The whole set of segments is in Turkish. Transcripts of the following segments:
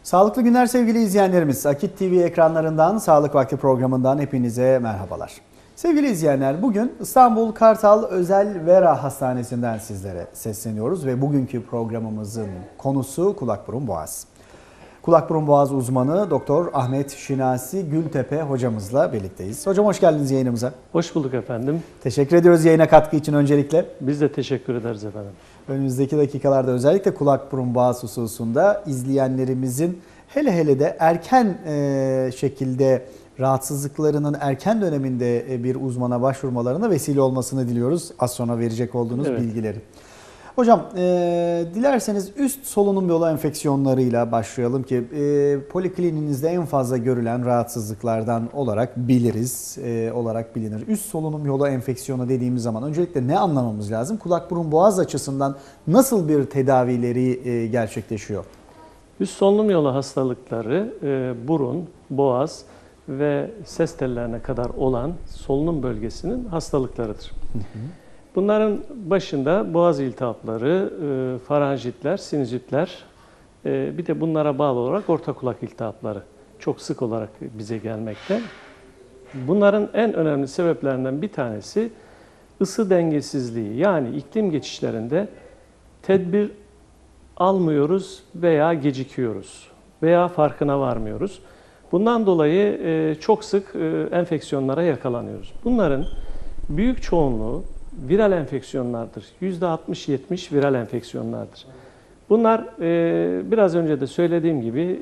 Sağlıklı günler sevgili izleyenlerimiz. Akit TV ekranlarından, Sağlık Vakti programından hepinize merhabalar. Sevgili izleyenler, bugün İstanbul Kartal Özel Vera Hastanesi'nden sizlere sesleniyoruz ve bugünkü programımızın konusu kulak burun boğaz. Kulak burun boğaz uzmanı Doktor Ahmet Şinasi Gültepe hocamızla birlikteyiz. Hocam hoş geldiniz yayınımıza. Hoş bulduk efendim. Teşekkür ediyoruz yayına katkı için öncelikle. Biz de teşekkür ederiz efendim. Önümüzdeki dakikalarda özellikle kulak burun boğaz hususunda izleyenlerimizin hele de erken şekilde rahatsızlıklarının erken döneminde bir uzmana başvurmalarına vesile olmasını diliyoruz. Az sonra verecek olduğunuz bilgileri. Hocam dilerseniz üst solunum yolu enfeksiyonlarıyla başlayalım ki polikliniğinizde en fazla görülen rahatsızlıklardan olarak bilinir. Üst solunum yolu enfeksiyonu dediğimiz zaman öncelikle ne anlamamız lazım? Kulak burun boğaz açısından nasıl bir tedavileri gerçekleşiyor? Üst solunum yolu hastalıkları burun, boğaz ve ses tellerine kadar olan solunum bölgesinin hastalıklarıdır. Bunların başında boğaz iltihapları, faranjitler, sinüzitler, bir de bunlara bağlı olarak orta kulak iltihapları çok sık olarak bize gelmekte. Bunların en önemli sebeplerinden bir tanesi ısı dengesizliği. Yani iklim geçişlerinde tedbir almıyoruz veya gecikiyoruz veya farkına varmıyoruz. Bundan dolayı çok sık enfeksiyonlara yakalanıyoruz. Bunların büyük çoğunluğu viral enfeksiyonlardır. %60-70 viral enfeksiyonlardır. Bunlar biraz önce de söylediğim gibi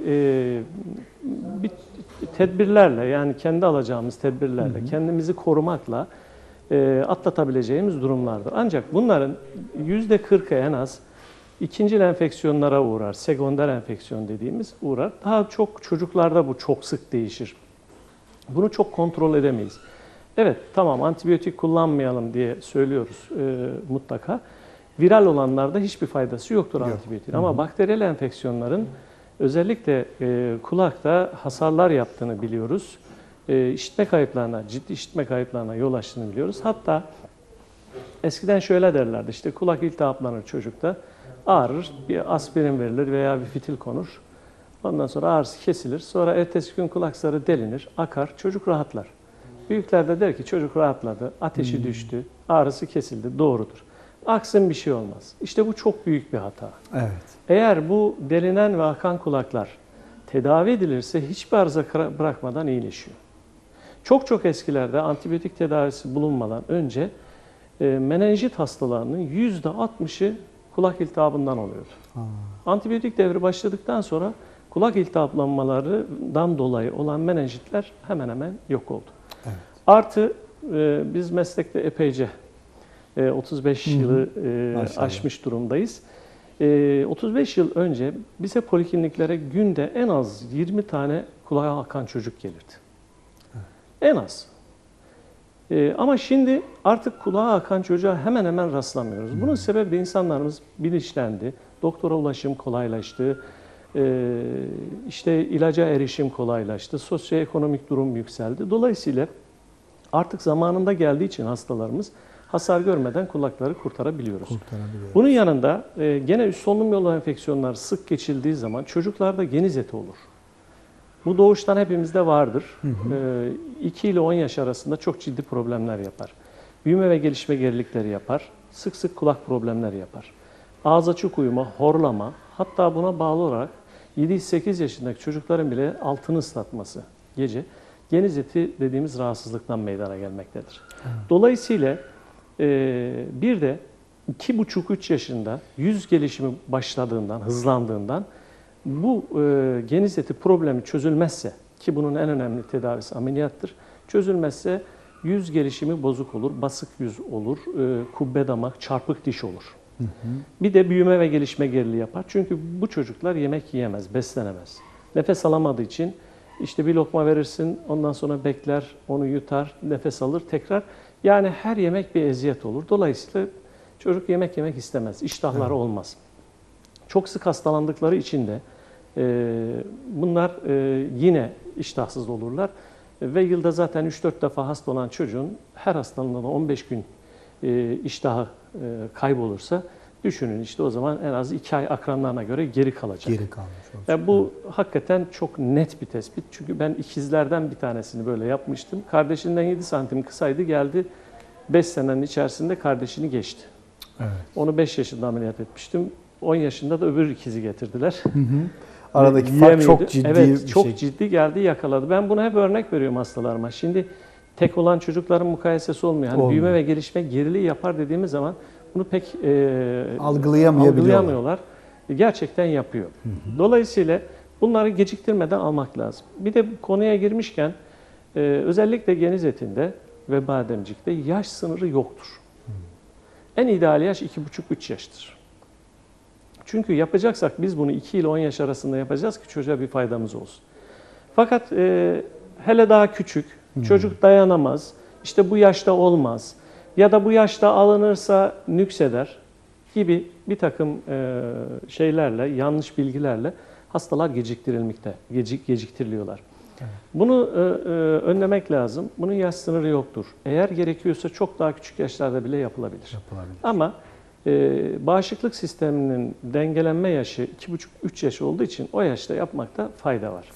bir tedbirlerle, yani kendi alacağımız tedbirlerle, kendimizi korumakla atlatabileceğimiz durumlardır. Ancak bunların %40'ı en az ikincil enfeksiyonlara uğrar. Sekonder enfeksiyon dediğimiz uğrar. Daha çok çocuklarda bu çok sık değişir. Bunu çok kontrol edemeyiz. Evet, tamam, antibiyotik kullanmayalım diye söylüyoruz mutlaka. Viral olanlarda hiçbir faydası yoktur antibiyotik. Ama bakteriyel enfeksiyonların özellikle kulakta hasarlar yaptığını biliyoruz. İşitme kayıplarına, ciddi işitme kayıplarına yol açtığını biliyoruz. Hatta eskiden şöyle derlerdi, işte kulak iltihaplanır çocukta, ağrır, bir aspirin verilir veya bir fitil konur. Ondan sonra ağrısı kesilir. Sonra ertesi gün kulak zarı delinir, akar, çocuk rahatlar. Büyükler de der ki çocuk rahatladı, ateşi düştü, ağrısı kesildi, doğrudur. Aksın bir şey olmaz. İşte bu çok büyük bir hata. Evet. Eğer bu delinen ve akan kulaklar tedavi edilirse hiçbir arıza bırakmadan iyileşiyor. Çok eskilerde antibiyotik tedavisi bulunmadan önce menenjit hastalarının %60'ı kulak iltihabından oluyordu. Antibiyotik devri başladıktan sonra kulak iltihaplanmalarından dolayı olan menenjitler hemen hemen yok oldu. Evet. Artı biz meslekte epeyce 35 yılı aşmış durumdayız. 35 yıl önce bize polikliniklere günde en az 20 tane kulağa akan çocuk gelirdi. Evet. En az. Ama şimdi artık kulağa akan çocuğa hemen hemen rastlamıyoruz. Bunun sebebi de insanlarımız bilinçlendi. Doktora ulaşım kolaylaştı. İşte ilaca erişim kolaylaştı. Sosyoekonomik durum yükseldi. Dolayısıyla artık zamanında geldiği için hastalarımız hasar görmeden kulakları kurtarabiliyoruz. Bunun yanında gene üst solunum yolu enfeksiyonları sık geçildiği zaman çocuklarda geniz eti olur. Bu doğuştan hepimizde vardır. 2 ile 10 yaş arasında çok ciddi problemler yapar. Büyüme ve gelişme gerilikleri yapar. Sık sık kulak problemleri yapar. Ağız açık uyuma, horlama, hatta buna bağlı olarak 7-8 yaşındaki çocukların bile altını ıslatması gece geniz eti dediğimiz rahatsızlıktan meydana gelmektedir. Dolayısıyla bir de 2,5-3 yaşında yüz gelişimi başladığından, hızlandığından bu geniz eti problemi çözülmezse, ki bunun en önemli tedavisi ameliyattır, çözülmezse yüz gelişimi bozuk olur, basık yüz olur, kubbe damak, çarpık diş olur. Bir de büyüme ve gelişme geriliği yapar. Çünkü bu çocuklar yemek yiyemez, beslenemez. Nefes alamadığı için işte bir lokma verirsin, ondan sonra bekler, onu yutar, nefes alır tekrar. Yani her yemek bir eziyet olur. Dolayısıyla çocuk yemek yemek istemez, iştahları olmaz. Çok sık hastalandıkları için de bunlar yine iştahsız olurlar. Ve yılda zaten 3-4 defa hasta olan çocuğun her hastalığında 15 gün iştahı kaybolursa Düşünün işte o zaman en az 2 ay akranlarına göre geri kalacak. Geri kalmış olacak. Yani bu hakikaten çok net bir tespit. Çünkü ben ikizlerden bir tanesini böyle yapmıştım. Kardeşinden 7 santim kısaydı, geldi 5 senenin içerisinde kardeşini geçti. Evet. Onu 5 yaşında ameliyat etmiştim. 10 yaşında da öbür ikizi getirdiler. Aradaki fark çok ciddi evet, bir çok şey. ciddi geldi, yakaladı. Ben buna hep örnek veriyorum hastalarıma. Şimdi tek olan çocukların mukayesesi olmuyor. Hani büyüme ve gelişme geriliği yapar dediğimiz zaman bunu pek algılayamıyorlar. Gerçekten yapıyor. Dolayısıyla bunları geciktirmeden almak lazım. Bir de konuya girmişken özellikle geniz etinde ve bademcikte yaş sınırı yoktur. En ideal yaş 2,5-3 yaştır. Çünkü yapacaksak biz bunu 2 ile 10 yaş arasında yapacağız ki çocuğa bir faydamız olsun. Fakat hele daha küçük, çocuk dayanamaz, işte bu yaşta olmaz ya da bu yaşta alınırsa nükseder gibi bir takım şeylerle, yanlış bilgilerle hastalar geciktiriliyorlar. Evet. Bunu önlemek lazım. Bunun yaş sınırı yoktur. Eğer gerekiyorsa çok daha küçük yaşlarda bile yapılabilir. Ama bağışıklık sisteminin dengelenme yaşı 2,5-3 yaş olduğu için o yaşta yapmakta fayda var.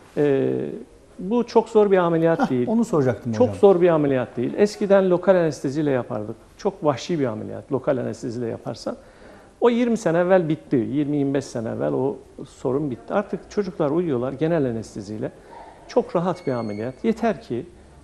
Bu çok zor bir ameliyat değil. Onu soracaktım hocam. Çok zor bir ameliyat değil. Eskiden lokal anesteziyle yapardık. Çok vahşi bir ameliyat. Lokal anesteziyle yaparsan. O 20 sene evvel bitti. 20-25 sene evvel o sorun bitti. Artık çocuklar uyuyorlar genel anesteziyle. Çok rahat bir ameliyat. Yeter ki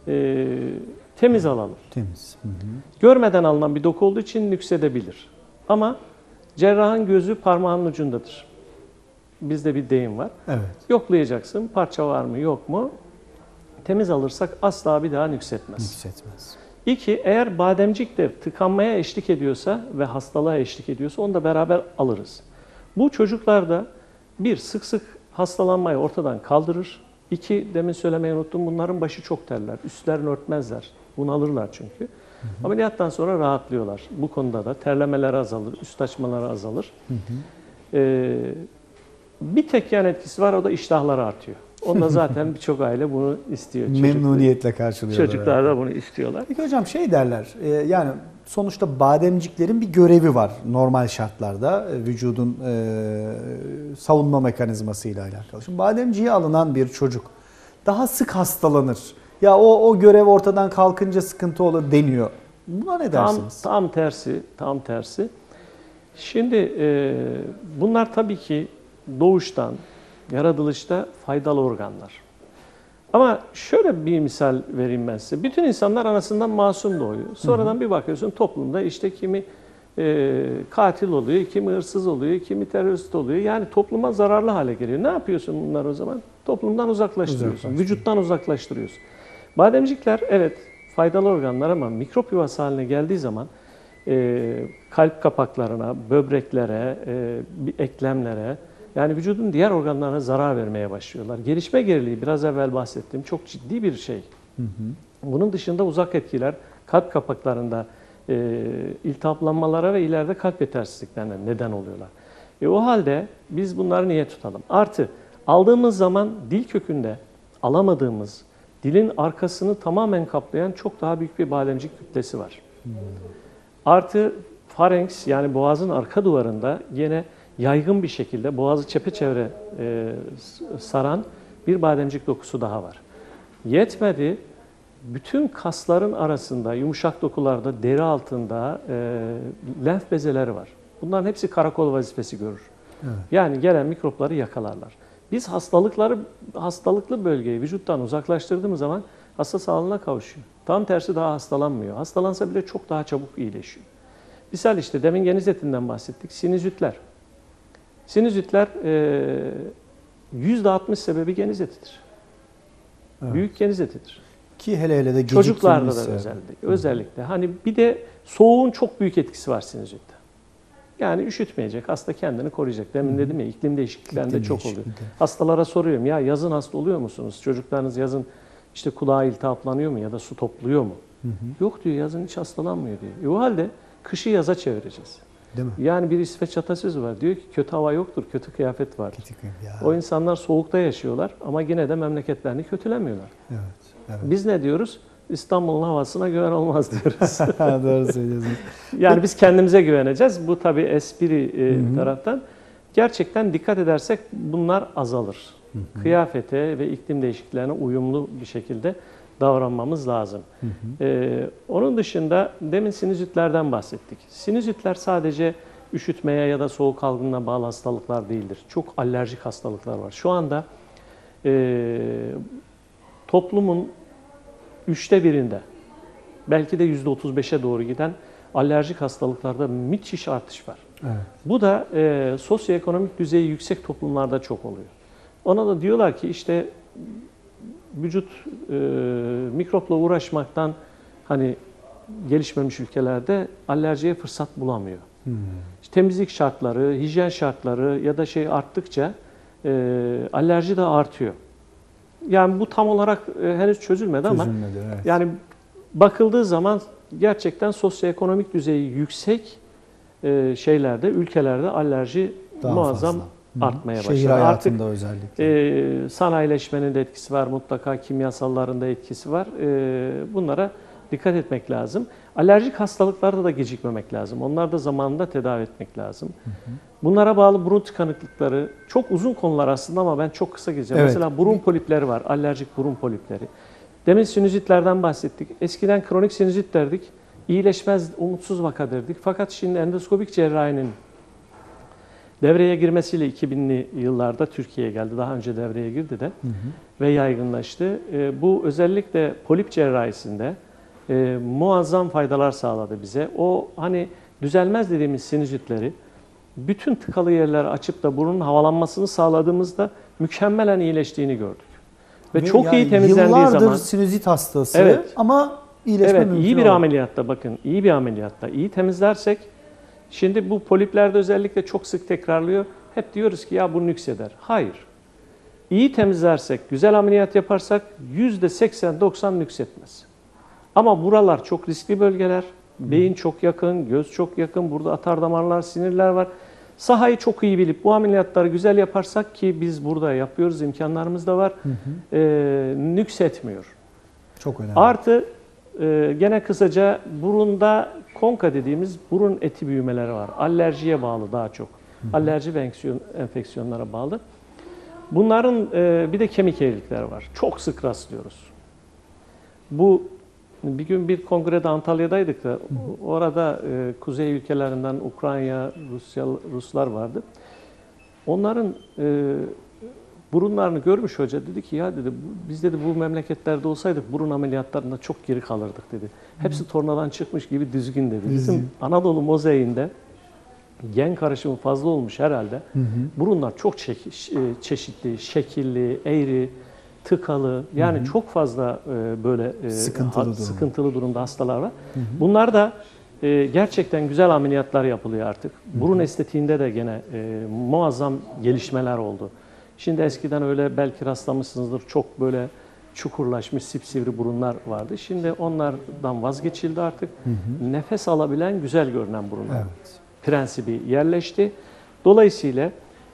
temiz alalım. Temiz. Hı hı. Görmeden alınan bir doku olduğu için nüksedebilir. Ama cerrahın gözü parmağının ucundadır. Bizde bir deyim var. Evet. Yoklayacaksın. Parça var mı yok mu? Temiz alırsak asla bir daha nüksetmez. Nüksetmez. 2. Eğer bademcik de tıkanmaya eşlik ediyorsa ve hastalığa eşlik ediyorsa onu da beraber alırız. Bu çocuklarda bir, sık sık hastalanmayı ortadan kaldırır. 2, demin söylemeyi unuttum, bunların başı çok terler. Üstlerini örtmezler. Bunalırlar çünkü. Ameliyattan sonra rahatlıyorlar. Bu konuda da terlemeler azalır, üst açmaları azalır. Bir tek yan etkisi var, o da iştahları artıyor. Onda zaten birçok aile bunu istiyor. Memnuniyetle karşılıyorlar. Çocuklar da bunu istiyorlar. Peki hocam şey derler, yani sonuçta bademciklerin bir görevi var normal şartlarda vücudun savunma mekanizmasıyla alakalı. Şimdi bademciğe alınan bir çocuk daha sık hastalanır. Ya o görev ortadan kalkınca sıkıntı olur deniyor. Buna ne dersiniz? Tam tersi. Şimdi bunlar tabii ki doğuştan, yaratılışta faydalı organlar. Ama şöyle bir misal vereyim ben size. Bütün insanlar anasından masum doğuyor. Sonradan bir bakıyorsun toplumda işte kimi katil oluyor, kimi hırsız oluyor, kimi terörist oluyor. Yani topluma zararlı hale geliyor. Ne yapıyorsun bunlar o zaman? Toplumdan uzaklaştırıyorsun, vücuttan uzaklaştırıyorsun. Bademcikler evet faydalı organlar ama mikrop yuvası haline geldiği zaman kalp kapaklarına, böbreklere, eklemlere, yani vücudun diğer organlarına zarar vermeye başlıyorlar. Gelişme geriliği biraz evvel bahsettiğim çok ciddi bir şey. Bunun dışında uzak etkiler kalp kapaklarında iltihaplanmalara ve ileride kalp yetersizliklerine neden oluyorlar. O halde biz bunları niye tutalım? Artı aldığımız zaman dil kökünde alamadığımız, dilin arkasını tamamen kaplayan çok daha büyük bir bademcik kütlesi var. Artı farenks yani boğazın arka duvarında yine yaygın bir şekilde boğazı çepeçevre saran bir bademcik dokusu daha var. Yetmedi, bütün kasların arasında, yumuşak dokularda, deri altında lenf bezeleri var. Bunların hepsi karakol vazifesi görür. Evet. Yani gelen mikropları yakalarlar. Biz hastalıklı bölgeyi vücuttan uzaklaştırdığımız zaman hasta sağlığına kavuşuyor. Tam tersi daha hastalanmıyor. Hastalansa bile çok daha çabuk iyileşiyor. Misal işte demin geniz etinden bahsettik. Sinüzitler. Sinüzitler %60 sebebi geniz etidir. Evet. Büyük geniz etidir. Ki hele de çocuklarda da özellikle. Hani bir de soğuğun çok büyük etkisi var sinüzitte. Yani üşütmeyecek, hasta kendini koruyacak. Demin dedim ya iklim değişikliklerinde çok oluyor. Hastalara soruyorum ya yazın hasta oluyor musunuz? Çocuklarınız yazın işte kulağı iltihaplanıyor mu ya da su topluyor mu? Yok diyor yazın hiç hastalanmıyor diyor. O halde kışı yaza çevireceğiz. Değil mi? Yani bir İsveç atasözü var. Diyor ki kötü hava yoktur, kötü kıyafet vardır. O insanlar soğukta yaşıyorlar ama yine de memleketlerini kötülemiyorlar. Evet, evet. Biz ne diyoruz? İstanbul'un havasına güven olmaz diyoruz. Doğru söylüyorsunuz. Yani biz kendimize güveneceğiz. Bu tabii espri bir taraftan. Gerçekten dikkat edersek bunlar azalır. Kıyafete ve iklim değişikliklerine uyumlu bir şekilde davranmamız lazım. Onun dışında demin sinüzitlerden bahsettik. Sinüzitler sadece üşütmeye ya da soğuk algınlığına bağlı hastalıklar değildir. Çok alerjik hastalıklar var. Şu anda toplumun 1/3'inde, belki de %35'e doğru giden alerjik hastalıklarda müthiş artış var. Evet. Bu da sosyoekonomik düzeyi yüksek toplumlarda çok oluyor. Ona da diyorlar ki işte vücut mikropla uğraşmaktan hani gelişmemiş ülkelerde alerjiye fırsat bulamıyor. İşte temizlik şartları, hijyen şartları ya da şey arttıkça alerji de artıyor. Yani bu tam olarak henüz çözülmedi ama Evet. yani bakıldığı zaman gerçekten sosyoekonomik düzeyi yüksek şeylerde, ülkelerde alerji Daha muazzam fazla. artmaya başladı. Şehir hayatında Artık özellikle. sanayileşmenin de etkisi var, mutlaka kimyasalların da etkisi var. Bunlara dikkat etmek lazım. Alerjik hastalıklarda da gecikmemek lazım. Onları da zamanında tedavi etmek lazım. Bunlara bağlı burun tıkanıklıkları çok uzun konular aslında ama ben çok kısa geçeceğim. Evet. Mesela burun polipleri var, alerjik burun polipleri. Demin sinüzitlerden bahsettik. Eskiden kronik sinüzit derdik. İyileşmez, umutsuz vaka derdik. Fakat şimdi endoskopik cerrahinin devreye girmesiyle 2000'li yıllarda Türkiye'ye geldi. Daha önce devreye girdi de ve yaygınlaştı. Bu özellikle polip cerrahisinde muazzam faydalar sağladı bize. O hani düzelmez dediğimiz sinüzitleri bütün tıkalı yerleri açıp da burunun havalanmasını sağladığımızda mükemmelen iyileştiğini gördük. Ve çok iyi temizlendiği yıllardır zaman sinüzit hastası Evet. ama iyileşme evet, mümkün iyi bir oldu. ameliyatta bakın, iyi bir ameliyatta iyi temizlersek, şimdi bu poliplerde özellikle çok sık tekrarlıyor. Hep diyoruz ki ya bu nükseder. Hayır. İyi temizlersek, güzel ameliyat yaparsak %80-90 nüksetmez. Ama buralar çok riskli bölgeler. Beyin çok yakın, göz çok yakın. Burada atar damarlar, sinirler var. Sahayı çok iyi bilip bu ameliyatları güzel yaparsak ki biz burada yapıyoruz, imkanlarımız da var. Nüksetmiyor. Çok önemli. Artı gene kısaca burunda konka dediğimiz burun eti büyümeleri var. Alerjiye bağlı daha çok. Alerji ve enfeksiyonlara bağlı. Bunların bir de kemik eğrilikleri var. Çok sık rastlıyoruz. Bu bir gün bir kongrede Antalya'daydık da orada kuzey ülkelerinden Ukrayna, Ruslar vardı. Onların burunlarını görmüş hoca, dedi ki ya dedi biz dedi bu memleketlerde olsaydık burun ameliyatlarında çok geri kalırdık dedi. Hepsi tornadan çıkmış gibi düzgün dedi. Bizim Anadolu mozaiğinde gen karışımı fazla olmuş herhalde. Burunlar çok çeşitli, şekilli, eğri, tıkalı, yani çok fazla böyle sıkıntılı durumda hastalar var. Bunlar da gerçekten güzel ameliyatlar yapılıyor artık. Burun estetiğinde de gene muazzam gelişmeler oldu. Şimdi eskiden öyle belki rastlamışsınızdır, çok böyle çukurlaşmış sipsivri burunlar vardı. Şimdi onlardan vazgeçildi artık. Nefes alabilen, güzel görünen burunlar. Evet. Prensibi yerleşti. Dolayısıyla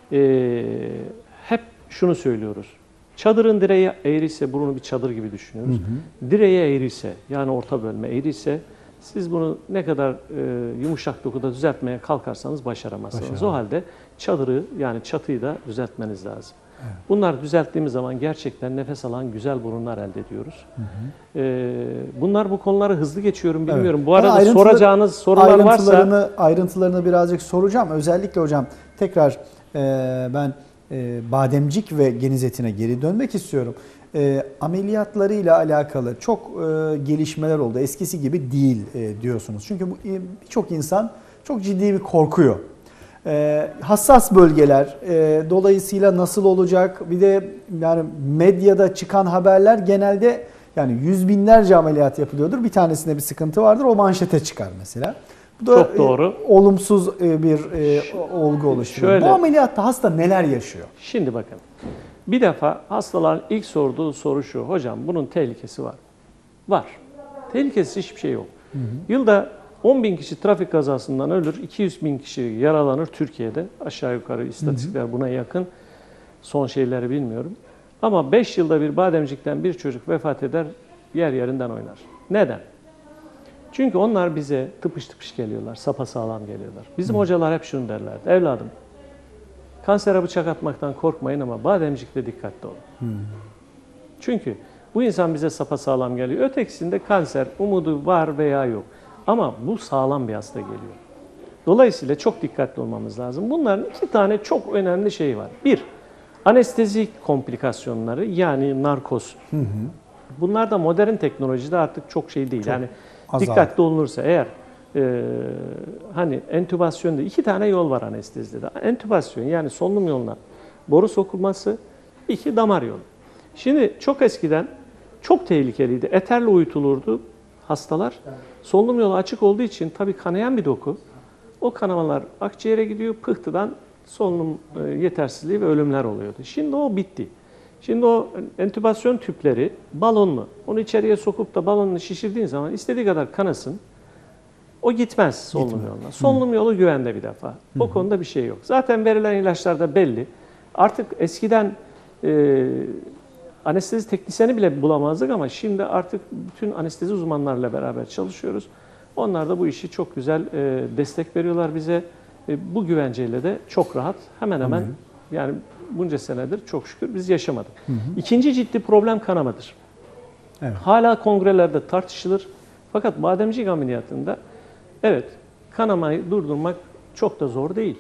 hep şunu söylüyoruz. Çadırın direği eğriyse, burunu bir çadır gibi düşünüyoruz. Direği eğriyse, yani orta bölme eğriyse, siz bunu ne kadar yumuşak dokuda düzeltmeye kalkarsanız başaramazsınız. O halde çadırı, yani çatıyı da düzeltmeniz lazım. Evet. Bunlar düzelttiğimiz zaman gerçekten nefes alan güzel burunlar elde ediyoruz. Bunlar, bu konuları hızlı geçiyorum bilmiyorum. Evet. Bu arada soracağınız sorular varsa... Ayrıntılarını birazcık soracağım. Özellikle hocam tekrar ben bademcik ve geniz etine geri dönmek istiyorum. Ameliyatlarıyla alakalı çok gelişmeler oldu. Eskisi gibi değil diyorsunuz. Çünkü birçok insan çok ciddi bir korkuyor. Hassas bölgeler, dolayısıyla nasıl olacak? Bir de yani medyada çıkan haberler genelde yani yüz binlerce ameliyat yapılıyordur. Bir tanesinde bir sıkıntı vardır. O manşete çıkar mesela. Bu da çok doğru. Olumsuz bir olgu oluşturuyor. Bu ameliyatta hasta neler yaşıyor? Şimdi bakın. Bir defa hastaların ilk sorduğu soru şu: hocam bunun tehlikesi var mı? Var. Tehlikesiz hiçbir şey yok. Yılda 10.000 kişi trafik kazasından ölür, 200.000 kişi yaralanır Türkiye'de. Aşağı yukarı istatistikler buna yakın. Son şeyleri bilmiyorum. Ama 5 yılda bir bademcikten bir çocuk vefat eder. yer yerinden oynar. Neden? Çünkü onlar bize tıpış tıpış geliyorlar, sapasağlam geliyorlar. Bizim hocalar hep şunu derlerdi. Evladım, kansere bıçak atmaktan korkmayın ama bademcikte dikkatli olun. Çünkü bu insan bize sapasağlam geliyor. Ötekisinde kanser umudu var veya yok. Ama bu sağlam bir hasta geliyor. Dolayısıyla çok dikkatli olmamız lazım. Bunların iki tane çok önemli şey var. Bir, anestezi komplikasyonları yani narkoz. Bunlar da modern teknolojide artık çok şey değil. Yani dikkatli olunursa eğer hani entübasyonda iki tane yol var anestezide. Entübasyon yani solunum yoluna boru sokulması, iki damar yolu. Şimdi çok eskiden çok tehlikeliydi. Eterle uyutulurdu hastalar. Solunum yolu açık olduğu için tabii kanayan bir doku. O kanamalar akciğere gidiyor. Pıhtıdan solunum yetersizliği ve ölümler oluyordu. Şimdi o bitti. Şimdi o entübasyon tüpleri balonlu. Onu içeriye sokup da balonunu şişirdiğin zaman istediği kadar kanasın. O gitmez solunum yoluna. Solunum yolu güvende bir defa. O konuda bir şey yok. Zaten verilen ilaçlar da belli. Artık eskiden anestezi teknisyeni bile bulamazdık ama şimdi artık bütün anestezi uzmanlarıyla beraber çalışıyoruz. Onlar da bu işi çok güzel destek veriyorlar bize. Bu güvenceyle de çok rahat hemen hemen yani bunca senedir çok şükür biz yaşamadık. İkinci ciddi problem kanamadır. Evet. Hala kongrelerde tartışılır. Fakat bademcik ameliyatında evet kanamayı durdurmak çok da zor değil.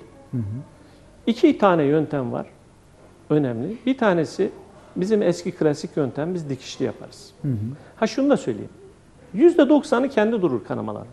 İki tane yöntem var önemli. Bir tanesi bizim eski klasik yöntem biz dikişli yaparız. Ha şunu da söyleyeyim. %90'ı kendi durur kanamalar.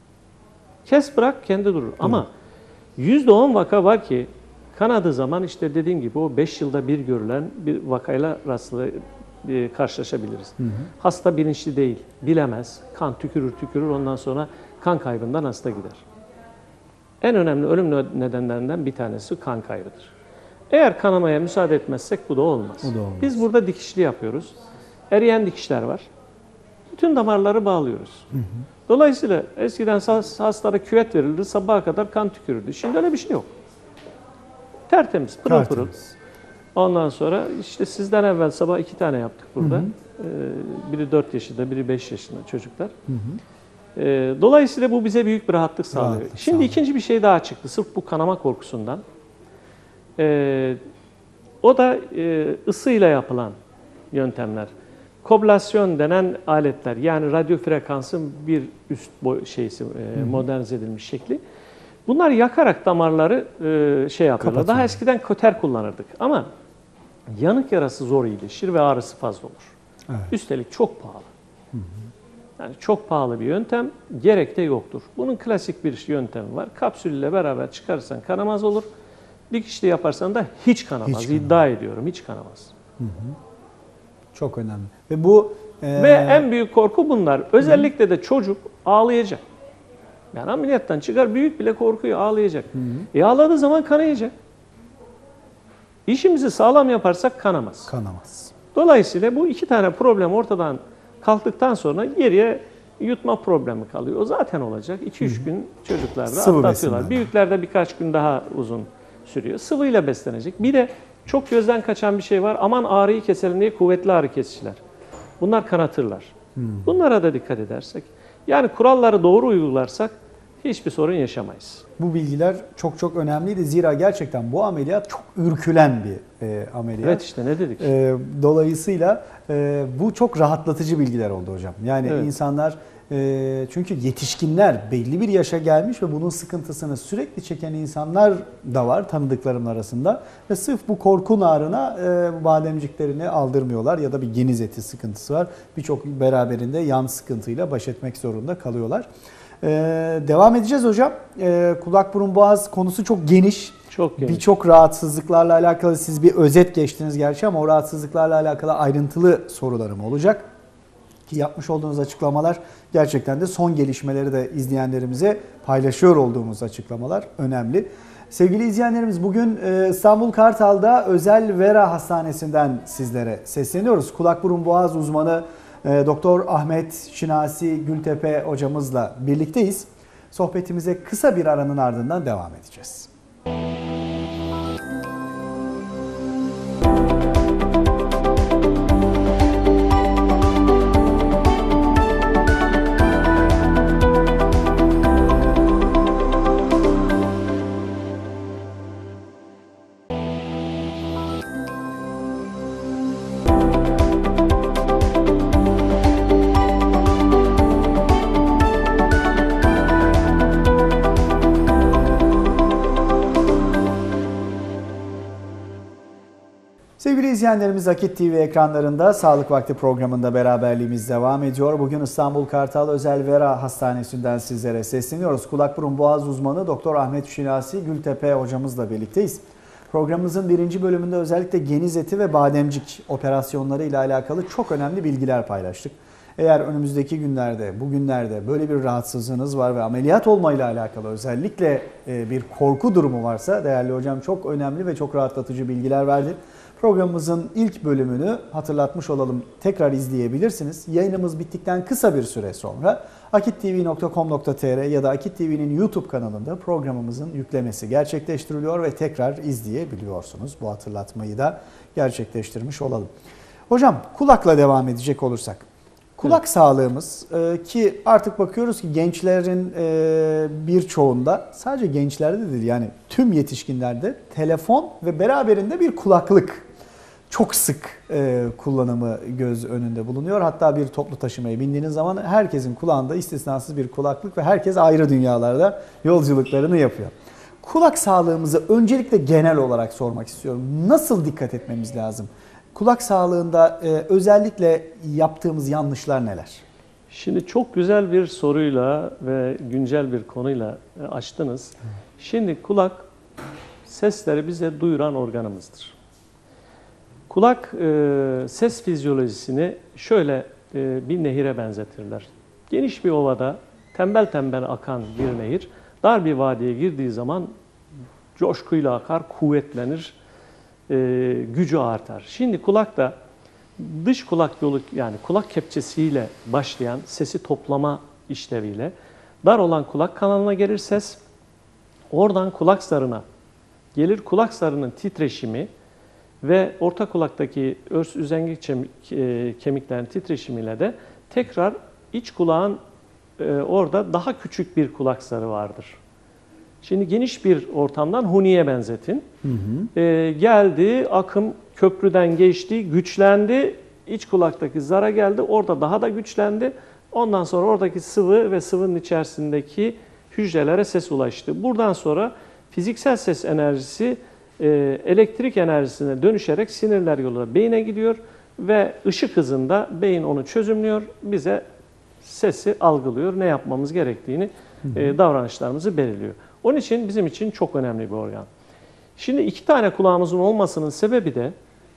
Kes bırak kendi durur. Ama %10 vaka var ki kanadığı zaman işte dediğim gibi o 5 yılda bir görülen bir vakayla karşılaşabiliriz. Hasta bilinçli değil, bilemez. Kan tükürür ondan sonra kan kaybından hasta gider. En önemli ölüm nedenlerinden bir tanesi kan kaybıdır. Eğer kanamaya müsaade etmezsek bu da olmaz. Biz burada dikişli yapıyoruz. Eriyen dikişler var. Bütün damarları bağlıyoruz. Dolayısıyla eskiden hastalara küvet verildi, sabaha kadar kan tükürürdü. Şimdi öyle bir şey yok. Tertemiz, pırıl pırıl. Ondan sonra işte sizden evvel sabah 2 tane yaptık burada. Biri 4 yaşında, biri 5 yaşında çocuklar. Dolayısıyla bu bize büyük bir rahatlık sağlıyor. Şimdi ikinci bir şey daha çıktı, sırf bu kanama korkusundan. O da ısıyla yapılan yöntemler. Koblasyon denen aletler, yani radyo frekansın bir üst modernize edilmiş şekli. Bunlar yakarak damarları şey yapıyorlar. Daha eskiden köter kullanırdık ama yanık yarası zor iyileşir ve ağrısı fazla olur. Evet. Üstelik çok pahalı. Yani çok pahalı bir yöntem, gerek de yoktur. Bunun klasik bir yöntemi var. Kapsülle beraber çıkarırsan kanamaz olur. Dikişli yaparsan da hiç kanamaz. İddia ediyorum, hiç kanamaz. Çok önemli. Ve bu ve en büyük korku bunlar. Özellikle de çocuk ağlayacak. Yani ameliyattan çıkar büyük bile korkuyor, ağlayacak. Ağladığı zaman kanayacak. İşimizi sağlam yaparsak kanamaz. Kanamaz. Dolayısıyla bu iki tane problem ortadan kalktıktan sonra geriye yutma problemi kalıyor. O zaten olacak. 2-3 gün çocuklarda atlatıyorlar. Büyüklerde birkaç gün daha uzun sürüyor. Sıvıyla beslenecek. Bir de çok gözden kaçan bir şey var. Aman ağrıyı keselim diye kuvvetli ağrı kesiciler. Bunlar kanatırlar. Bunlara da dikkat edersek. Yani kuralları doğru uygularsak hiçbir sorun yaşamayız. Bu bilgiler çok çok önemliydi. Zira gerçekten bu ameliyat çok ürkülen bir ameliyat. Evet işte ne dedik? Dolayısıyla bu çok rahatlatıcı bilgiler oldu hocam. Yani insanlar çünkü yetişkinler belli bir yaşa gelmiş ve bunun sıkıntısını sürekli çeken insanlar da var tanıdıklarım arasında. Ve sırf bu korku narına bademciklerini aldırmıyorlar ya da bir geniz eti sıkıntısı var. Birçok beraberinde yan sıkıntıyla baş etmek zorunda kalıyorlar. Devam edeceğiz hocam. Kulak burun boğaz konusu çok geniş. Çok geniş. Birçok rahatsızlıklarla alakalı siz bir özet geçtiniz gerçi ama o rahatsızlıklarla alakalı ayrıntılı sorularım olacak. Ki yapmış olduğunuz açıklamalar gerçekten de son gelişmeleri de izleyenlerimize paylaşıyor olduğumuz açıklamalar önemli. Sevgili izleyenlerimiz bugün İstanbul Kartal'da Özel Vera Hastanesi'nden sizlere sesleniyoruz. Kulak burun boğaz uzmanı Doktor Ahmet Şinasi Gültepe hocamızla birlikteyiz. Sohbetimize kısa bir aranın ardından devam edeceğiz. Sevgili izleyenlerimiz, Akit TV ekranlarında Sağlık Vakti programında beraberliğimiz devam ediyor. Bugün İstanbul Kartal Özel Vera Hastanesi'nden sizlere sesleniyoruz. Kulak burun boğaz uzmanı Doktor Ahmet Şinasi Gültepe hocamızla birlikteyiz. Programımızın birinci bölümünde özellikle geniz eti ve bademcik operasyonları ile alakalı çok önemli bilgiler paylaştık. Eğer önümüzdeki günlerde, bugünlerde böyle bir rahatsızlığınız var ve ameliyat olmayla alakalı özellikle bir korku durumu varsa değerli hocam çok önemli ve çok rahatlatıcı bilgiler verdi. Programımızın ilk bölümünü hatırlatmış olalım, tekrar izleyebilirsiniz. Yayınımız bittikten kısa bir süre sonra akittv.com.tr ya da Akit TV'nin YouTube kanalında programımızın yüklemesi gerçekleştiriliyor ve tekrar izleyebiliyorsunuz. Bu hatırlatmayı da gerçekleştirmiş olalım. Hocam, kulakla devam edecek olursak. Kulak sağlığımız ki artık bakıyoruz ki gençlerin birçoğunda, sadece gençlerde de değil yani tüm yetişkinlerde telefon ve beraberinde bir kulaklık çok sık kullanımı göz önünde bulunuyor. Hatta bir toplu taşımaya bindiğiniz zaman herkesin kulağında istisnasız bir kulaklık ve herkes ayrı dünyalarda yolculuklarını yapıyor. Kulak sağlığımızı öncelikle genel olarak sormak istiyorum. Nasıl dikkat etmemiz lazım? Kulak sağlığında özellikle yaptığımız yanlışlar neler? Şimdi çok güzel bir soruyla ve güncel bir konuyla açtınız. Şimdi kulak sesleri bize duyuran organımızdır. Kulak ses fizyolojisini şöyle bir nehire benzetirler. Geniş bir ovada tembel tembel akan bir nehir dar bir vadiye girdiği zaman coşkuyla akar, kuvvetlenir, gücü artar. Şimdi kulak da dış kulak yolu yani kulak kepçesiyle başlayan sesi toplama işleviyle dar olan kulak kanalına gelir ses. Oradan kulak zarına gelir. Kulak zarının titreşimi ve orta kulaktaki örs üzengi kemiklerin titreşimiyle de tekrar iç kulağın orada daha küçük bir kulak zarı vardır. Şimdi geniş bir ortamdan huniye benzetin. Geldi, akım köprüden geçti, güçlendi, iç kulaktaki zara geldi, orada daha da güçlendi. Ondan sonra oradaki sıvı ve sıvının içerisindeki hücrelere ses ulaştı. Buradan sonra fiziksel ses enerjisi elektrik enerjisine dönüşerek sinirler yoluyla beyine gidiyor ve ışık hızında beyin onu çözümlüyor, bize sesi algılıyor, ne yapmamız gerektiğini, davranışlarımızı belirliyor. Onun için bizim için çok önemli bir organ. Şimdi iki tane kulağımızın olmasının sebebi de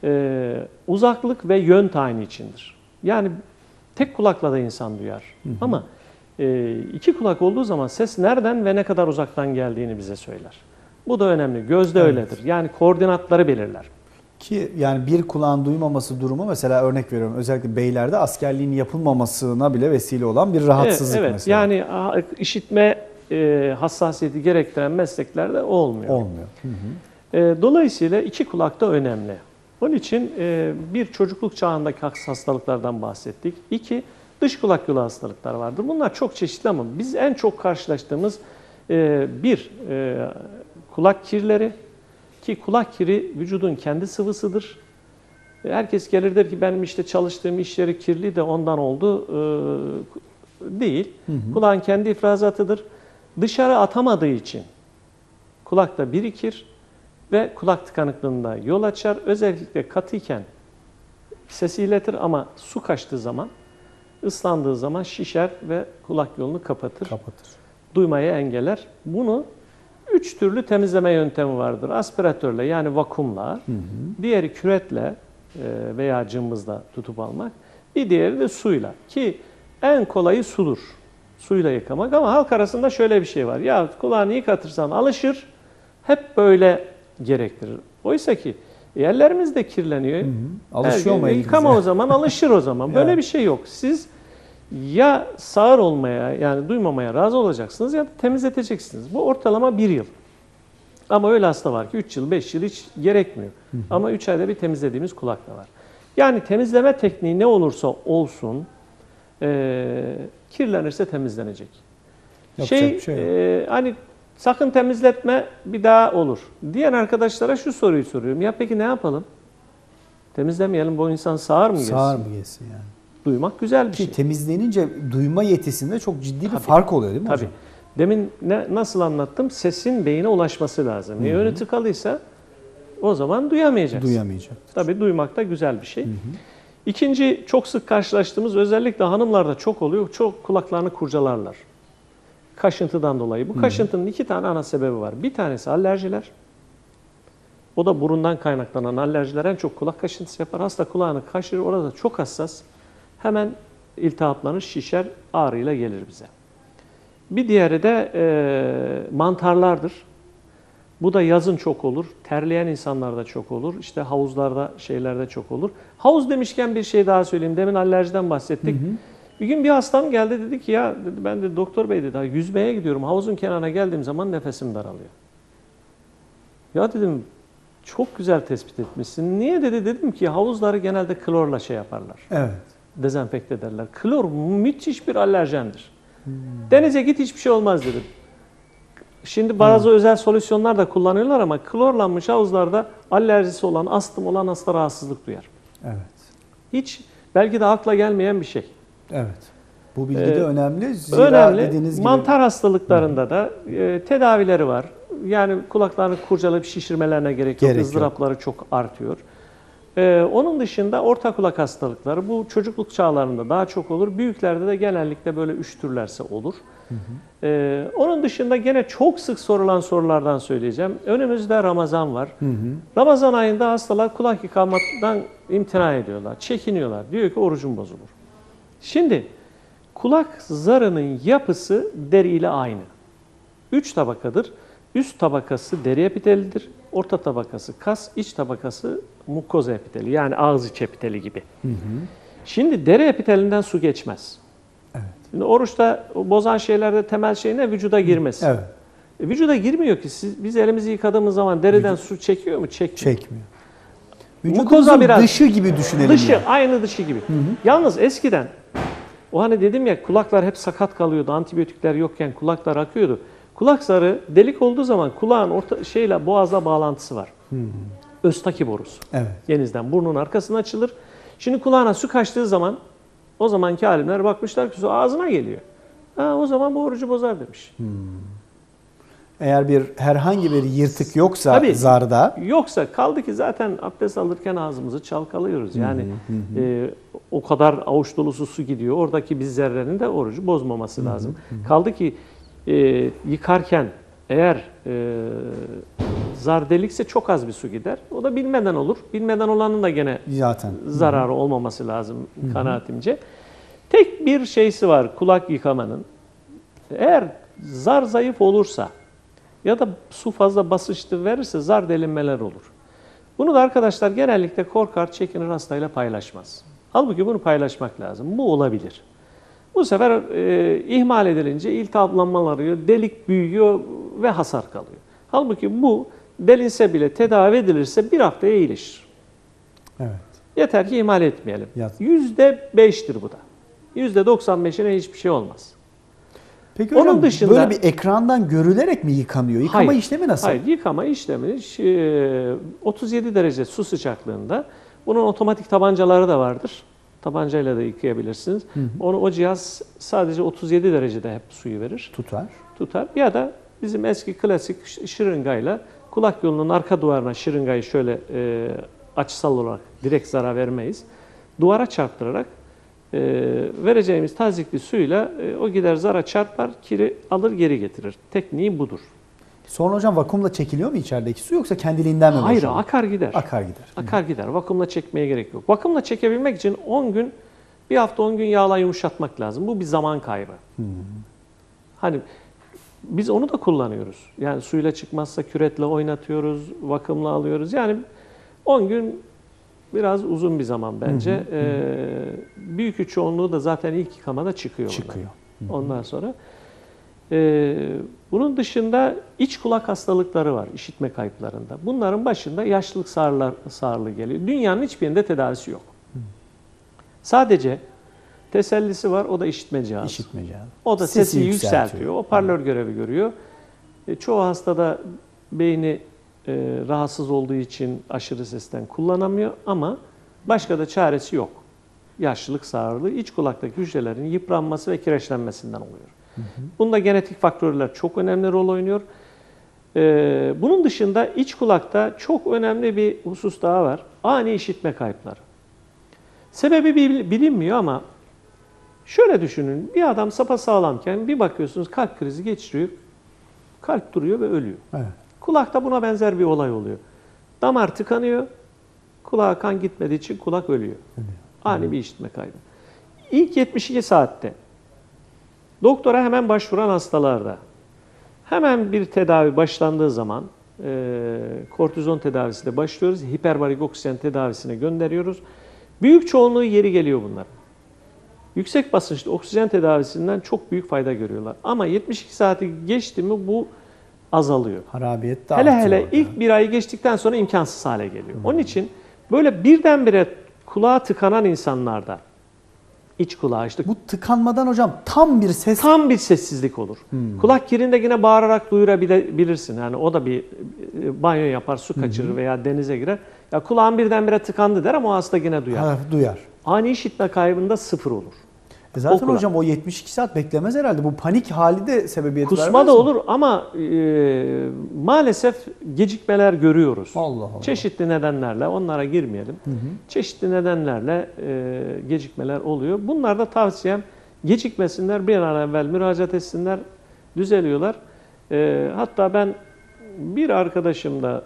uzaklık ve yön tayini içindir. Yani tek kulakla da insan duyar. Ama iki kulak olduğu zaman ses nereden ve ne kadar uzaktan geldiğini bize söyler. Bu da önemli. Göz de öyledir. Yani koordinatları belirler. Ki yani bir kulağın duymaması durumu, mesela örnek veriyorum, özellikle beylerde askerliğin yapılmamasına bile vesile olan bir rahatsızlık evet, mesela. Yani işitme hassasiyeti gerektiren mesleklerde olmuyor. Olmuyor. Dolayısıyla iki kulak da önemli. Onun için bir çocukluk çağındaki hastalıklardan bahsettik. İki, dış kulak yolu hastalıklar vardır. Bunlar çok çeşitli ama biz en çok karşılaştığımız kulak kirleri, ki kulak kiri vücudun kendi sıvısıdır. Herkes gelir der ki benim işte çalıştığım iş yeri kirli de ondan oldu. Değil. Kulağın kendi ifrazatıdır. Dışarı atamadığı için kulakta birikir ve kulak tıkanıklığında yol açar. Özellikle katıyken sesi iletir ama su kaçtığı zaman, ıslandığı zaman şişer ve kulak yolunu kapatır. Duymayı engeller. Bunu 3 türlü temizleme yöntemi vardır. Aspiratörle yani vakumla, diğeri küretle veya cımbızla tutup almak, bir diğeri de suyla. Ki en kolayı sudur. Suyla yıkamak ama halk arasında şöyle bir şey var. Ya kulağını yıkatırsan alışır, hep böyle gerektirir. Oysa ki yerlerimiz de kirleniyor. Alışıyor mu elinize? Yıkama o zaman, alışır o zaman. Böyle bir şey yok. Siz ya sağır olmaya yani duymamaya razı olacaksınız ya da temizleteceksiniz. Bu ortalama 1 yıl. Ama öyle hasta var ki 3 yıl, 5 yıl hiç gerekmiyor. Ama 3 ayda bir temizlediğimiz kulak da var. Yani temizleme tekniği ne olursa olsun kirlenirse temizlenecek. Hani sakın temizletme bir daha olur. Diğer arkadaşlara şu soruyu soruyorum. Ya peki ne yapalım? Temizlemeyelim, bu insan sağır mı geçsin? Sağır mı geçsin yani? Duymak güzel bir şey. Temizlenince duyma yetisinde çok ciddi bir fark oluyor değil mi hocam? Demin nasıl anlattım? Sesin beyine ulaşması lazım. Yönü tıkalıysa O zaman duyamayacaksın. Duyamayacaktır. Tabii duymak da güzel bir şey. İkinci, çok sık karşılaştığımız, özellikle hanımlarda çok oluyor. Çok kulaklarını kurcalarlar. Kaşıntıdan dolayı. Bu kaşıntının iki tane ana sebebi var. Bir tanesi alerjiler. O da burundan kaynaklanan alerjiler en çok kulak kaşıntısı yapar. Hasta kulağını kaşır, orada çok hassas. Hemen iltihaplanır, şişer, ağrıyla gelir bize. Bir diğeri de mantarlardır. Bu da yazın çok olur. Terleyen insanlarda çok olur. İşte havuzlarda, şeylerde çok olur. Havuz demişken bir şey daha söyleyeyim. Demin alerjiden bahsettik. Bir gün bir hastam geldi, dedi ki ya dedi, ben de doktor bey dedi, yüzmeye gidiyorum. Havuzun kenarına geldiğim zaman nefesim daralıyor. Ya dedim, çok güzel tespit etmişsin. Niye dedi, dedim ki havuzları genelde klorla şey yaparlar. Evet. Dezenfekte ederler. Klor müthiş bir alerjendir. Denize git, hiçbir şey olmaz dedim. Şimdi bazı özel solüsyonlar da kullanıyorlar ama klorlanmış havuzlarda alerjisi olan, astım olan hasta rahatsızlık duyar. Evet. Hiç belki de akla gelmeyen bir şey. Evet. Bu bilgi de önemli. Zira Önemli. dediğiniz gibi Mantar hastalıklarında da tedavileri var. Yani kulaklarını kurcalayıp şişirmelerine gerek yok. Izdırapları çok artıyor. Onun dışında orta kulak hastalıkları bu çocukluk çağlarında daha çok olur. Büyüklerde de genellikle böyle 3 türlerse olur. Onun dışında gene çok sık sorulan sorulardan söyleyeceğim. Önümüzde Ramazan var. Ramazan ayında hastalar kulak yıkamaktan imtina ediyorlar, çekiniyorlar. Diyor ki orucum bozulur. Şimdi kulak zarının yapısı deriyle aynı. 3 tabakadır. Üst tabakası deri epitelidir. Orta tabakası kas, iç tabakası mukoza epiteli. Yani ağız içi epiteli gibi. Şimdi deri epitelinden su geçmez. Evet. Şimdi oruçta bozan şeylerde temel şey ne? Vücuda girmesi. Evet. Vücuda girmiyor ki. Biz elimizi yıkadığımız zaman deriden su çekiyor mu? Çekmiyor. Çekmiyor. Mukoza Vücudumuzun biraz dışı gibi düşünelim. Dışı, yani. aynı dışı gibi. Yalnız eskiden, o hani dedim ya kulaklar hep sakat kalıyordu, antibiyotikler yokken kulaklar akıyordu. Kulak zarı delik olduğu zaman kulağın boğazla bağlantısı var. Östaki borusu. Evet. Genizden burnun arkasına açılır. Şimdi kulağına su kaçtığı zaman o zamanki alimler bakmışlar ki su ağzına geliyor. O zaman bu orucu bozar demiş. Eğer herhangi bir yırtık yoksa Tabii, zarda. Yoksa kaldı ki zaten abdest alırken ağzımızı çalkalıyoruz. Yani o kadar avuç dolusu su gidiyor. Oradaki biz zerrenin de orucu bozmaması lazım. Kaldı ki yıkarken eğer zar delikse çok az bir su gider. O da bilmeden olur. Bilmeden olanın da gene Zaten zararı olmaması lazım kanaatimce. Tek bir şeysi var kulak yıkamanın. Eğer zar zayıf olursa ya da su fazla basınçlı verirse zar delinmeler olur. Bunu da arkadaşlar genellikle korkar, çekinir, hastayla paylaşmaz. Halbuki bunu paylaşmak lazım. Bu olabilir. Bu sefer ihmal edilince iltihaplanmalar oluyor, delik büyüyor ve hasar kalıyor. Halbuki bu delinse bile tedavi edilirse bir haftaya iyileşir. Evet. Yeter ki ihmal etmeyelim. Yat. %5'tir bu da. %95'ine hiçbir şey olmaz. Peki hocam Onun dışında, böyle bir ekrandan görülerek mi yıkanıyor? Yıkama işlemi nasıl? Hayır, yıkama işlemi 37 derece su sıcaklığında. Bunun otomatik tabancaları da vardır. Tabancayla da yıkayabilirsiniz. O cihaz sadece 37 derecede hep suyu verir. Tutar. Ya da bizim eski klasik şırıngayla kulak yolunun arka duvarına şırıngayı şöyle açısal olarak direkt zarar vermeyiz. Duvara çarptırarak vereceğimiz tazikli suyla o gider zara çarpar, kiri alır geri getirir. Tekniği budur. Sonra hocam vakumla çekiliyor mu içerideki su yoksa kendiliğinden mi Hayır, boşalıyor? akar gider. Akar gider. Akar gider. Vakumla çekmeye gerek yok. Vakumla çekebilmek için 10 gün, bir hafta 10 gün yağla yumuşatmak lazım. Bu bir zaman kaybı. Hani biz onu da kullanıyoruz. Yani suyla çıkmazsa küretle oynatıyoruz, vakumla alıyoruz. Yani 10 gün biraz uzun bir zaman bence. Büyük bir çoğunluğu da zaten ilk yıkamada çıkıyor. Ondan sonra. Bunun dışında iç kulak hastalıkları var işitme kayıplarında. Bunların başında yaşlılık sağırlığı geliyor. Dünyanın hiçbirinde tedavisi yok. Sadece tesellisi var, o da işitme cihazı. İşitme cihazı. O da sesi yükseltiyor. Hoparlör görevi görüyor. Çoğu hastada beyni rahatsız olduğu için aşırı sesten kullanamıyor ama başka da çaresi yok. Yaşlılık sağırlığı iç kulaktaki hücrelerin yıpranması ve kireçlenmesinden oluyor. Bunda genetik faktörler çok önemli rol oynuyor. Bunun dışında iç kulakta çok önemli bir husus daha var. Ani işitme kayıpları. Sebebi bilinmiyor ama şöyle düşünün. Bir adam sapasağlamken bir bakıyorsunuz kalp krizi geçiriyor. Kalp duruyor ve ölüyor. Evet. Kulakta buna benzer bir olay oluyor. Damar tıkanıyor. Kulağa kan gitmediği için kulak ölüyor. Ani bir işitme kaybı. İlk 72 saatte doktora hemen başvuran hastalarda hemen bir tedavi başlandığı zaman kortizon tedavisiyle başlıyoruz. Hiperbarik oksijen tedavisine gönderiyoruz. Büyük çoğunluğu yeri geliyor bunlar. Yüksek basınçlı oksijen tedavisinden çok büyük fayda görüyorlar. Ama 72 saati geçti mi bu azalıyor. Harabiyet de Hele artıyor. ilk bir ayı geçtikten sonra imkansız hale geliyor. Onun için böyle birdenbire kulağa tıkanan insanlarda iç kulağı işte Bu tıkanmadan hocam tam bir ses. tam bir sessizlik olur. Kulak kirinde yine bağırarak duyurabilirsin. Yani o da bir banyo yapar, su kaçırır veya denize girer. Ya kulağım birdenbire tıkandı der ama o hasta yine duyar. Ha, duyar. Ani işitme kaybında sıfır olur. Zaten kulak. hocam o 72 saat beklemez herhalde. Bu panik hali de sebebiyet vermez Kusma da mi? olur ama maalesef gecikmeler görüyoruz. Allah Allah. Çeşitli nedenlerle, onlara girmeyelim. Çeşitli nedenlerle gecikmeler oluyor. Bunlarda tavsiyem gecikmesinler, bir an evvel müracaat etsinler, düzeliyorlar. Hatta ben bir arkadaşım da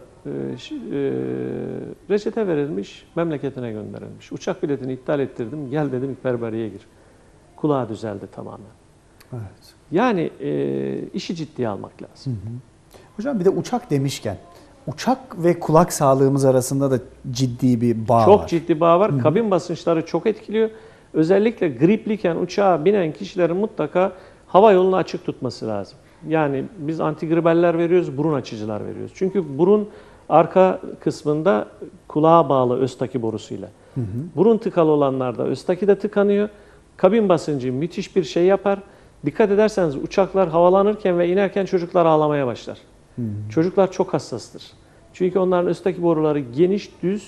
reçete verilmiş, memleketine gönderilmiş. Uçak biletini iptal ettirdim, gel dedim hiperbariye gir. Kulağı düzeldi tamamen. Evet. Yani işi ciddiye almak lazım. Hocam bir de uçak demişken, uçak ve kulak sağlığımız arasında da ciddi bir bağ var. Çok ciddi bağ var. Kabin basınçları çok etkiliyor. Özellikle gripliyken uçağa binen kişilerin mutlaka hava yolunu açık tutması lazım. Yani biz antigribeller veriyoruz, burun açıcılar veriyoruz. Çünkü burun arka kısmında kulağa bağlı Öztaki borusuyla. Burun tıkalı olanlarda Öztaki de tıkanıyor. Kabin basıncı müthiş bir şey yapar. Dikkat ederseniz uçaklar havalanırken ve inerken çocuklar ağlamaya başlar. Çocuklar çok hassastır. Çünkü onların üstteki boruları geniş, düz.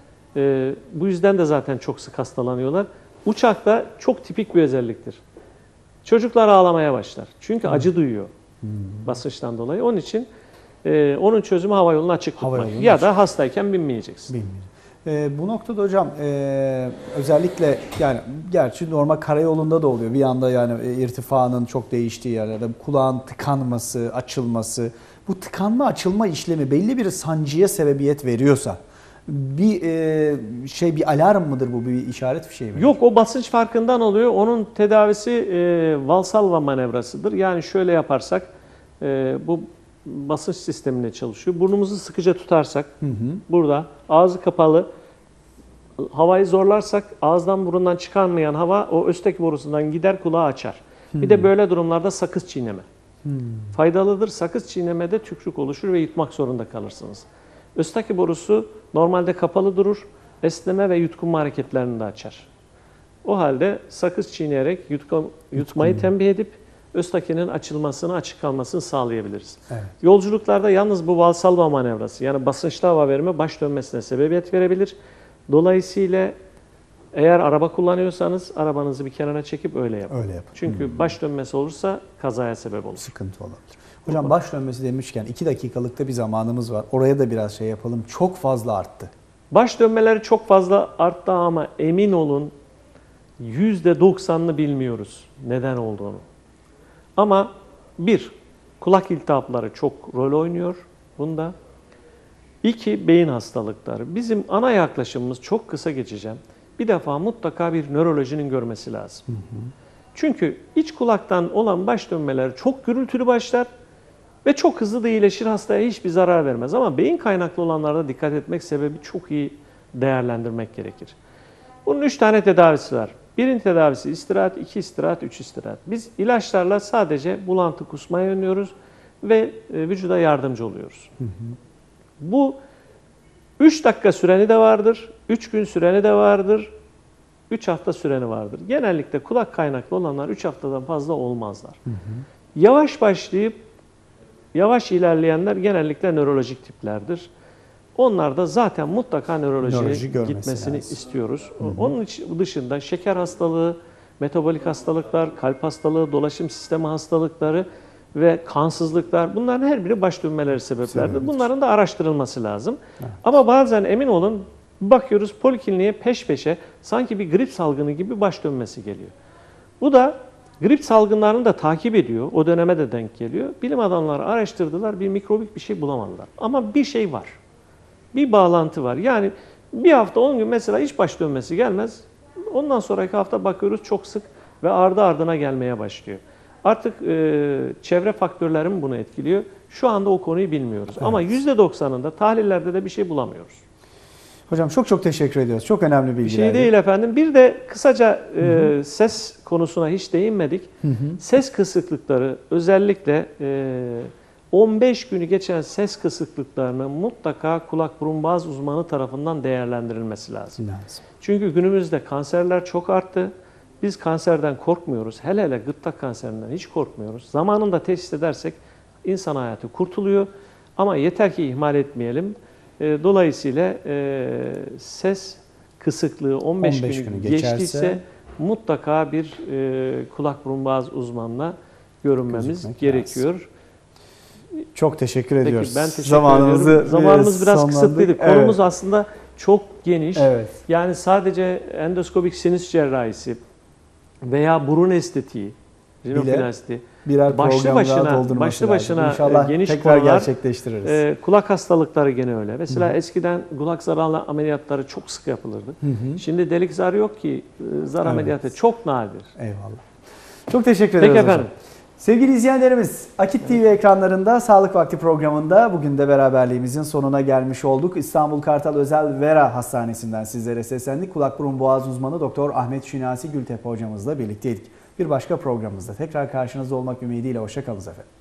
Bu yüzden de zaten çok sık hastalanıyorlar. Uçakta çok tipik bir özelliktir. Çocuklar ağlamaya başlar. Çünkü acı duyuyor basınçtan dolayı. Onun için onun çözümü hava yolunu açık tutmak. Ya da hastayken binmeyeceksin. Bilmiyorum. Bu noktada hocam özellikle yani gerçi normal karayolunda da oluyor. Bir anda yani irtifanın çok değiştiği yerlerde kulağın tıkanması, açılması. Bu tıkanma açılma işlemi belli bir sancıya sebebiyet veriyorsa bir bir alarm mıdır bu, bir işaret bir şey mi? Yok, o basınç farkından oluyor. Onun tedavisi Valsalva manevrasıdır. Yani şöyle yaparsak bu basınç sisteminde çalışıyor. Burnumuzu sıkıca tutarsak burada ağzı kapalı havayı zorlarsak ağızdan burundan çıkarmayan hava o Özteki borusundan gider kulağı açar. Bir de böyle durumlarda sakız çiğneme. Faydalıdır. Sakız çiğnemede tükrük oluşur ve yutmak zorunda kalırsınız. Özteki borusu normalde kapalı durur. Esneme ve yutkunma hareketlerini de açar. O halde sakız çiğneyerek yutmayı tembih edip Öztaki'nin açılmasını, açık kalmasını sağlayabiliriz. Evet. Yolculuklarda yalnız bu Valsalva manevrası yani basınçlı hava verme baş dönmesine sebebiyet verebilir. Dolayısıyla eğer araba kullanıyorsanız arabanızı bir kenara çekip öyle yapın. Öyle yapın. Çünkü baş dönmesi olursa kazaya sebep olur. Sıkıntı olabilir. Hocam baş dönmesi demişken 2 dakikalıkta bir zamanımız var. Oraya da biraz şey yapalım. Çok fazla arttı. Baş dönmeleri çok fazla arttı ama emin olun %90'ını bilmiyoruz neden olduğunu. Ama bir, kulak iltihapları çok rol oynuyor bunda. İki, beyin hastalıkları. Bizim ana yaklaşımımız çok kısa geçeceğim. Bir defa mutlaka bir nörolojinin görmesi lazım. Çünkü iç kulaktan olan baş dönmeleri çok gürültülü başlar ve çok hızlı da iyileşir, hastaya hiçbir zarar vermez. Ama beyin kaynaklı olanlarda dikkat etmek sebebi çok iyi değerlendirmek gerekir. Bunun 3 tane tedavisi var. Birinci tedavisi istirahat, 2 istirahat, 3 istirahat. Biz ilaçlarla sadece bulantı kusmayı önlüyoruz ve vücuda yardımcı oluyoruz. Bu 3 dakika süreni de vardır, 3 gün süreni de vardır, 3 hafta süreni vardır. Genellikle kulak kaynaklı olanlar 3 haftadan fazla olmazlar. Yavaş başlayıp yavaş ilerleyenler genellikle nörolojik tiplerdir. Onlar da zaten mutlaka nörolojiye gitmesini istiyoruz. Onun dışında şeker hastalığı, metabolik hastalıklar, kalp hastalığı, dolaşım sistemi hastalıkları ve kansızlıklar, bunların her biri baş dönmeleri sebeplerdir. Sebebidir. Bunların da araştırılması lazım. Evet. Ama bazen emin olun bakıyoruz polikliniğe peş peşe sanki bir grip salgını gibi baş dönmesi geliyor. Bu da grip salgınlarını da takip ediyor. O döneme de denk geliyor. Bilim adamları araştırdılar, bir mikrobik bir şey bulamadılar. Ama bir şey var. Bir bağlantı var. Yani bir hafta 10 gün mesela hiç baş dönmesi gelmez. Ondan sonraki hafta bakıyoruz çok sık ve ardı ardına gelmeye başlıyor. Artık çevre faktörleri mi bunu etkiliyor? Şu anda o konuyu bilmiyoruz. Evet. Ama %90'ında tahlillerde de bir şey bulamıyoruz. Hocam çok teşekkür ediyoruz. Çok önemli bilgiler. Bir şey değil efendim. Bir de kısaca ses konusuna hiç değinmedik. Ses kısıklıkları özellikle 15 günü geçen ses kısıklıklarının mutlaka kulak burun boğaz uzmanı tarafından değerlendirilmesi lazım. Çünkü günümüzde kanserler çok arttı. Biz kanserden korkmuyoruz. Hele hele gırtlak kanserinden hiç korkmuyoruz. Zamanında teşhis edersek insan hayatı kurtuluyor. Ama yeter ki ihmal etmeyelim. Dolayısıyla ses kısıklığı 15 günü geçtiyse mutlaka bir kulak burun boğaz uzmanına görünmemiz gerekiyor. Lazım. Çok teşekkür ediyoruz. Ben teşekkür ediyorum. Zamanımız biraz kısıtlıydı. Konumuz evet. aslında çok geniş. Evet. Yani sadece endoskopik sinüs cerrahisi veya burun estetiği, rinoplasti, birer program daha doldurması lazım. İnşallah geniş tekrar konular, gerçekleştiririz. kulak hastalıkları gene öyle. Mesela eskiden kulak zarı ameliyatları çok sık yapılırdı. Şimdi delik zarı yok ki, zar ameliyatı çok nadir. Eyvallah. Çok teşekkür ederiz Peki efendim. Hocam. Sevgili izleyenlerimiz, Akit TV ekranlarında Sağlık Vakti programında bugün de beraberliğimizin sonuna gelmiş olduk. İstanbul Kartal Özel Vera Hastanesi'nden sizlere seslendik. Kulak burun boğaz uzmanı Doktor Ahmet Şinasi Gültepe hocamızla birlikteydik. Bir başka programımızda tekrar karşınızda olmak ümidiyle hoşça kalın efendim.